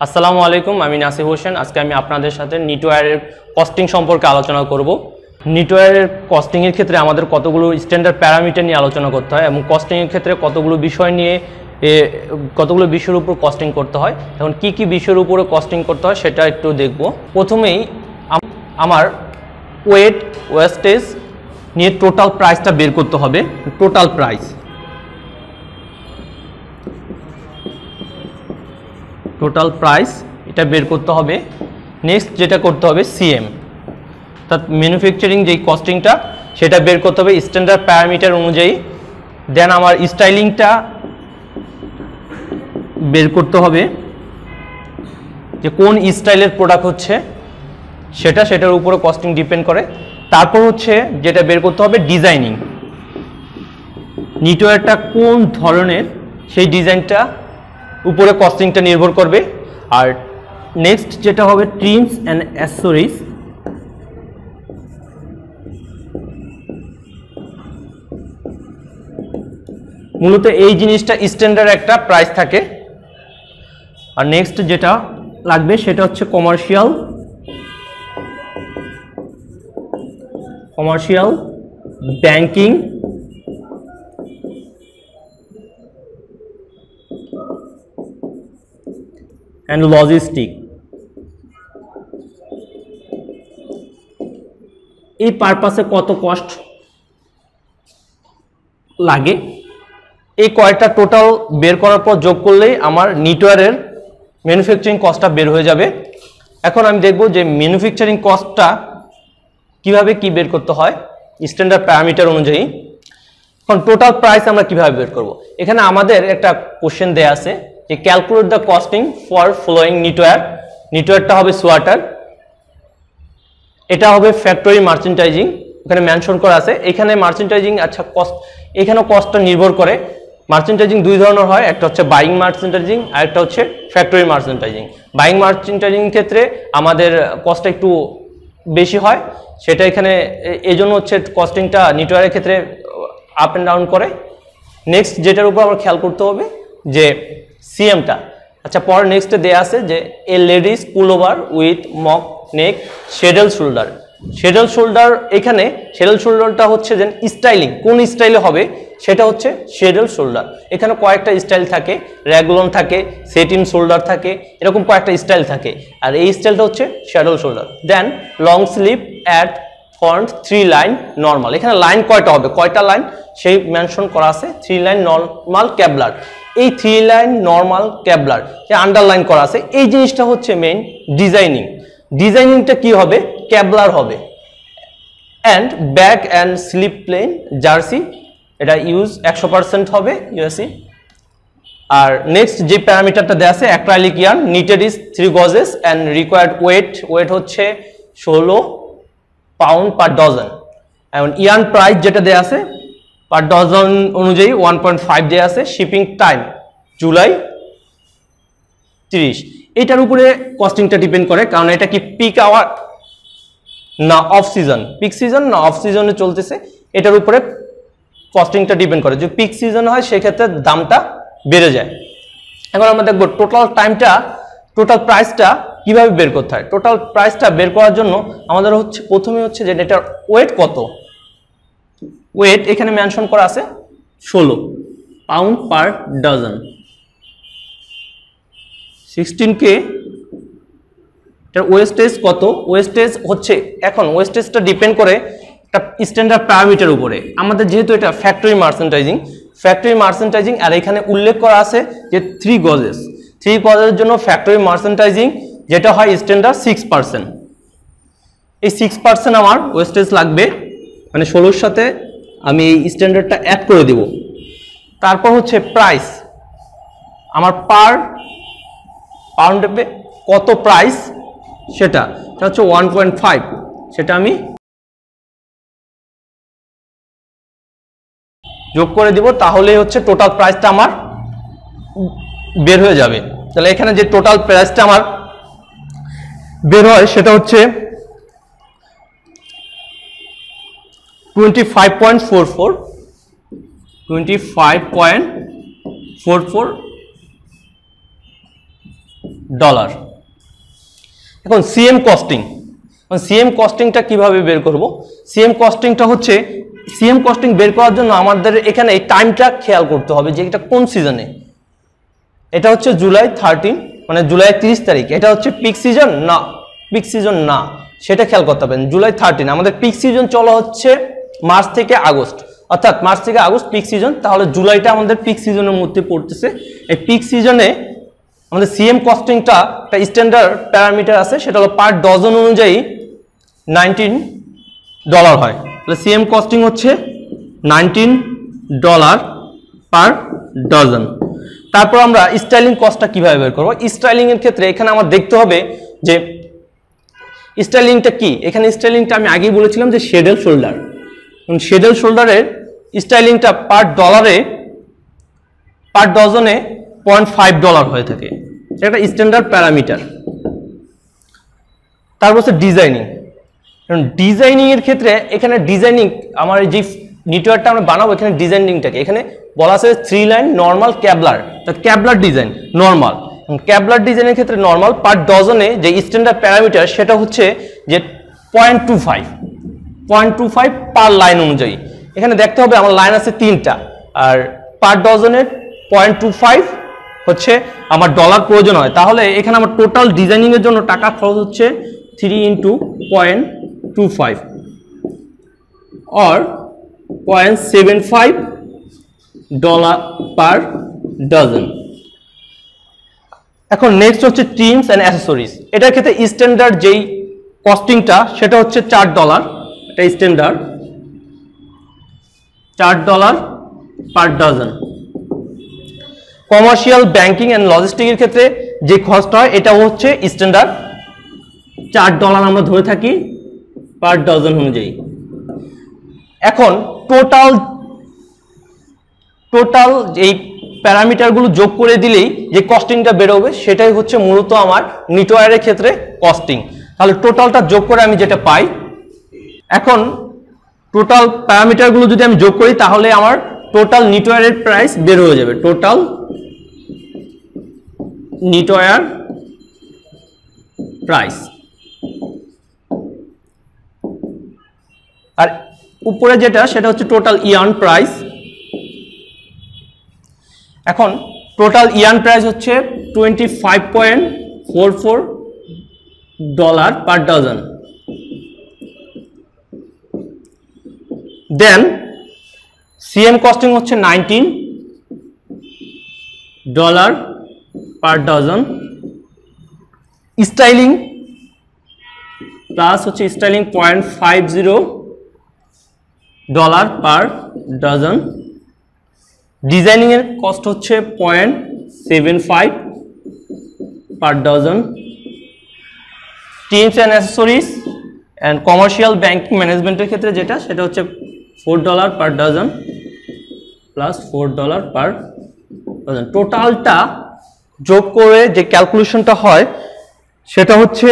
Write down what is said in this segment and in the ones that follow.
আসসালামু আলাইকুম, আমি নাসির হোসেন। আজকে আমি আপনাদের সাথে নিটওয়্যারের কস্টিং সম্পর্কে আলোচনা করব। নিটওয়্যারের কস্টিংয়ের ক্ষেত্রে আমাদের কতগুলো স্ট্যান্ডার্ড প্যারামিটার নিয়ে আলোচনা করতে হয় এবং কস্টিংয়ের ক্ষেত্রে কতগুলো বিষয় নিয়ে কতগুলো বিষয়ের উপর কস্টিং করতে হয়, এখন কি কি বিষয়ের উপরে কস্টিং করতে হয় সেটা একটু দেখব। প্রথমেই আমার ওয়েস্টেজ নিয়ে টোটাল প্রাইসটা বের করতে হবে। টোটাল প্রাইস এটা বের করতে হবে। নেক্সট যেটা করতে হবে সিএম, অর্থাৎ ম্যানুফ্যাকচারিং যেই কস্টিংটা সেটা বের করতে হবে স্ট্যান্ডার্ড প্যারামিটার অনুযায়ী। দেন আমার স্টাইলিংটা বের করতে হবে, যে কোন স্টাইলের প্রোডাক্ট হচ্ছে সেটার উপরে কস্টিং ডিপেন্ড করে। তারপর হচ্ছে যেটা বের করতে হবে ডিজাইনিং, নিটওয়্যারটা কোন ধরনের সেই ডিজাইনটা উপরে কস্টিংটা নির্ভর করবে। আর নেক্সট যেটা হবে ট্রিমস অ্যান্ড অ্যাক্সেসরিজ, মূলত এই জিনিসটা স্ট্যান্ডার্ড একটা প্রাইস থাকে। আর নেক্সট যেটা লাগবে সেটা হচ্ছে কমার্শিয়াল ব্যাংকিং অ্যান্ড লজিস্টিক। এই পারপাসে কত কস্ট লাগে, এই কয়টা টোটাল বের করার পর যোগ করলেই আমার নিটওয়্যারের ম্যানুফ্যাকচারিং কস্টটা বের হয়ে যাবে। এখন আমি দেখব যে ম্যানুফ্যাকচারিং কস্টটা কিভাবে কি বের করতে হয় স্ট্যান্ডার্ড প্যারামিটার অনুযায়ী। এখন টোটাল প্রাইস আমরা কিভাবে বের করব, এখানে আমাদের একটা কোশ্চেন দেয়া আছে যে calculate the costing for following নিটওয়্যারটা হবে সোয়াটার, এটা হবে ফ্যাক্টরি মার্চেন্টাইজিং, এখানে মেনশন করা আছে। এখানে মার্চেন্টাইজিং আচ্ছা কস্ট, এখানেও কস্টটা নির্ভর করে। মার্চেন্টাইজিং দুই ধরনের হয়, একটা হচ্ছে বাইং মার্চেন্টাইজিং আর একটা হচ্ছে ফ্যাক্টরি মার্চেন্টাইজিং। বাইং মার্চেন্টাইজিং ক্ষেত্রে আমাদের কস্টটা একটু বেশি হয়, সেটা এখানে এই জন্য হচ্ছে কস্টিংটা নিটওয়্যারের ক্ষেত্রে আপ অ্যান্ড ডাউন করে। নেক্সট যেটার উপর আমার খেয়াল করতে হবে যে সিএমটা, আচ্ছা পরে নেক্সটে দেয়া আছে যে a ladies pullover with mock neck saddle shoulder. এখানে শেডেল শোল্ডারটা হচ্ছে যে স্টাইলিং, কোন স্টাইলে হবে সেটা হচ্ছে শেডেল শোল্ডার। এখানে কয়েকটা স্টাইল থাকে, র্যাগলন থাকে, সেট ইন শোল্ডার থাকে, এরকম কয়েকটা স্টাইল থাকে। আর এই স্টাইলটা হচ্ছে saddle shoulder. Then long sleeve at front 3 line normal, এখানে লাইন কয়টা লাইন সেই মেনশন করা আছে। 3 লাইন নর্মাল ক্যাবলার, এই 3 লাইন নর্মাল ক্যাবলার যে আন্ডারলাইন করা আছে, এই জিনিসটা হচ্ছে মেইন ডিজাইনিংটা কি হবে, ক্যাবলার হবে। And back and slip plain jersey, এটা ইউজ 100% হবে ইউএসসি। আর নেক্সট যে প্যারামিটারটা দেওয়া আছে acrylic yarn knitted is 3 gauges and required weight হচ্ছে 16 পাউন্ড পার ডজন। এবং ইয়ার্ন প্রাইস যেটা দেওয়া আছে পার ডজন অনুযায়ী 1.5 দেওয়া আছে। শিপিং টাইম জুলাই 30, এটার উপরে কস্টিংটা ডিপেন্ড করে, কারণ এটা কি পিক আওয়ার না অফ সিজন, পিক সিজন না অফ সিজনে চলতেছে, এটার উপরে কস্টিংটা ডিপেন্ড করে। যদি পিক সিজন হয় সেক্ষেত্রে দামটা বেড়ে যায়। এখন আমরা দেখবো টোটাল প্রাইসটা কিভাবে বের করতে হয়। টোটাল প্রাইসটা বের করার জন্য আমাদের হচ্ছে প্রথমে হচ্ছে যে এটার ওয়েট কত, ওয়েট এখানে মেনশন করা আছে 16 পাউন্ড পার ডজন। 16K এটার ওয়েস্টেজ কত, ওয়েস্টেজ হচ্ছে, এখন ওয়েস্টেজটা ডিপেন্ড করে একটা স্ট্যান্ডার্ড প্যারামিটার উপরে। আমাদের যেহেতু এটা ফ্যাক্টরি মার্চেন্টাইজিং আর এখানে উল্লেখ করা আছে যে 3 গজের জন্য ফ্যাক্টরি মার্চেন্টাইজিং যেটা হয় স্ট্যান্ডার্ড 6%। এই 6% আমার ওয়েস্টেজ লাগবে, মানে 16-র সাথে আমি এই স্ট্যান্ডার্ডটা অ্যাড করে দেব। তারপর হচ্ছে প্রাইস, আমার পার পাউন্ডে কত প্রাইস সেটা হচ্ছে 1.5, সেটা আমি যোগ করে দিব, তাহলে হচ্ছে টোটাল প্রাইসটা আমার বের হয়ে যাবে। তাহলে এখানে যে টোটাল প্রাইসটা আমার বের হয় সেটা হচ্ছে 25.44 ডলার। এখন সিএম কস্টিং, সিএম কস্টিংটা কিভাবে বের করব? সিএম কস্টিংটা হচ্ছে, সিএম কস্টিং বের করার জন্য আমাদের এখানে এই টাইমটা খেয়াল করতে হবে যে এটা কোন সিজনে। এটা হচ্ছে জুলাই 13, মানে জুলাই 30 তারিখ। এটা হচ্ছে পিক সিজন না, পিক সিজন না, সেটা খেয়াল করতে হবে। জুলাই 13 আমাদের পিক সিজন চলা হচ্ছে মার্চ থেকে আগস্ট, অর্থাৎ মার্চ থেকে আগস্ট পিক সিজন, তাহলে জুলাইটা আমাদের পিক সিজনের মধ্যে পড়তেছে। এই পিক সিজনে আমাদের সিএম কস্টিংটা একটা স্ট্যান্ডার্ড প্যারামিটার আছে, সেটা হলো পার ডজন অনুযায়ী $19 হয়। তাহলে সিএম কস্টিং হচ্ছে $19 পার ডজন। তারপর আমরা স্টাইলিং কস্টটা কিভাবে বের করব? স্টাইলিং এর ক্ষেত্রে এখানে আমার দেখতে হবে যে স্টাইলিংটা কি। এখানে স্টাইলিংটা আমি আগেই বলেছিলাম যে শেডেল শোল্ডার, শেডেল শোল্ডারের স্টাইলিংটা পার ডলারে, পার ডজনে $0.5 হয়ে থাকে, এটা স্ট্যান্ডার্ড প্যারামিটার। তারপর হচ্ছে ডিজাইনিং। ডিজাইনিং এর ক্ষেত্রে এখানে ডিজাইনিং, আমার যে নেটওয়ার্কটা আমরা বানাবো এখানে ডিজাইনিংটাকে এখানে বলা আছে 3 লাইন নর্মাল ক্যাবলার, ক্যাবলার ডিজাইন নর্মাল। ক্যাবলার ডিজাইনের ক্ষেত্রে নর্মাল পার ডজনে যে স্ট্যান্ডার্ড প্যারামিটার সেটা হচ্ছে যে 0.25 পার লাইন অনুযায়ী। এখানে দেখতে হবে আমার লাইন আছে 3টা, আর পার ডজনের 0.25 হচ্ছে আমার ডলার প্রয়োজন হয়। তাহলে এখানে আমার টোটাল ডিজাইনিং এর জন্য টাকা খরচ হচ্ছে 3 × 0.25 or $0.75 পার ডজন। এখন নেক্সট হচ্ছে ট্রিমস অ্যান্ড অ্যাসেসরিজ। এটার ক্ষেত্রে স্ট্যান্ডার্ড যেই কস্টিংটা সেটা হচ্ছে $4, এটা standard $4 per dozen. Commercial, banking and লজিস্টিকের ক্ষেত্রে যে খরচটা হয় এটা হচ্ছে স্ট্যান্ডার্ড $4 আমরা ধরে থাকি পার ডজন অনুযায়ী। এখন টোটাল এই প্যারামিটারগুলো যোগ করে দিলেই যে কস্টিংটা বেরোবে সেটাই হচ্ছে মূলত আমার নেটওয়ারের ক্ষেত্রে কস্টিং। তাহলে টোটালটা যোগ করে আমি যেটা পাই, এখন টোটাল প্যারামিটারগুলো যদি আমি যোগ করি তাহলে আমার টোটাল নেটওয়ারের প্রাইস বের হয়ে যাবে, টোটাল নেটওয়ার প্রাইস। আর উপরে যেটা সেটা হচ্ছে টোটাল ইয়ার্ন প্রাইস। এখন টোটাল ইয়ার্ন প্রাইস হচ্ছে $25.44 per dozen. Then CM costing হচ্ছে $19 পার ডজন। স্টাইলিং প্লাস হচ্ছে স্টাইলিং $0.50 পার ডজন। ডিজাইনিং এর কস্ট হচ্ছে $0.75 per dozen. Trims and accessories and commercial banking ম্যানেজমেন্টের ক্ষেত্রে যেটা সেটা হচ্ছে $4 per dozen plus $4 per dozen. টোটালটা যোগ করে যে ক্যালকুলেশনটা হয় সেটা হচ্ছে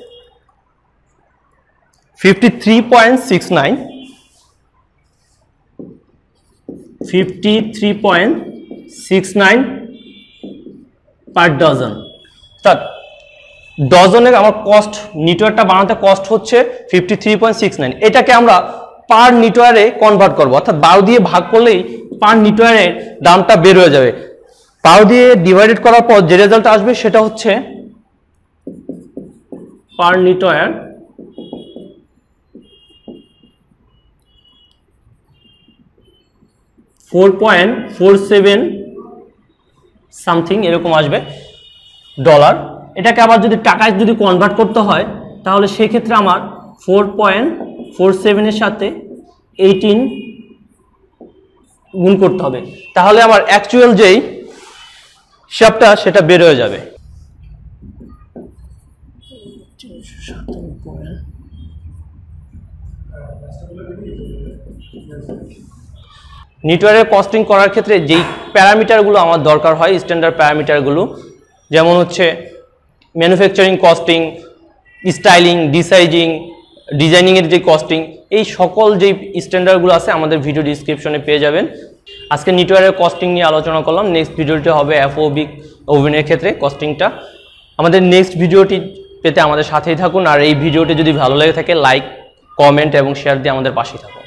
53.69 পার ডজন। অর্থাৎ ডজনে আমার কস্ট, নেটওয়ারটা বানাতে কস্ট হচ্ছে 53.69। এটাকে আমরা পার নেটওয়ারে কনভার্ট করব, অর্থাৎ 12 দিয়ে ভাগ করলেই পার নেটওয়ারের দামটা বের হয়ে যাবে। 12 দিয়ে ডিভাইডেড করার পর যে রেজাল্ট আসবে সেটা হচ্ছে পার নেটওয়ার $4.47 সামথিং এরকম আসবে ডলার। এটাকে আবার যদি টাকায় যদি কনভার্ট করতে হয় তাহলে সেই ক্ষেত্রে আমার 4.47 এর সাথে 18 গুণ করতে হবে, তাহলে আমার অ্যাকচুয়াল যেই হিসাবটা সেটা বের হয়ে যাবে। নেটওয়ার্কের কস্টিং করার ক্ষেত্রে যেই প্যারামিটারগুলো আমার দরকার হয়, স্ট্যান্ডার্ড প্যারামিটারগুলো, যেমন হচ্ছে ম্যানুফ্যাকচারিং কস্টিং, স্টাইলিং, ডিজাইনিংয়ের যে কস্টিং, এই সকল যেই স্ট্যান্ডার্ডগুলো আছে আমাদের ভিডিও ডিসক্রিপশনে পেয়ে যাবেন। আজকে নেটওয়ার্কের কস্টিং নিয়ে আলোচনা করলাম। নেক্সট ভিডিওটি হবে এফওবি ওভেনের ক্ষেত্রে কস্টিংটা। আমাদের নেক্সট ভিডিওটি পেতে আমাদের সাথেই থাকুন, আর এই ভিডিওটি যদি ভালো লেগে থাকে লাইক, কমেন্ট এবং শেয়ার দিয়ে আমাদের পাশেই থাকুন।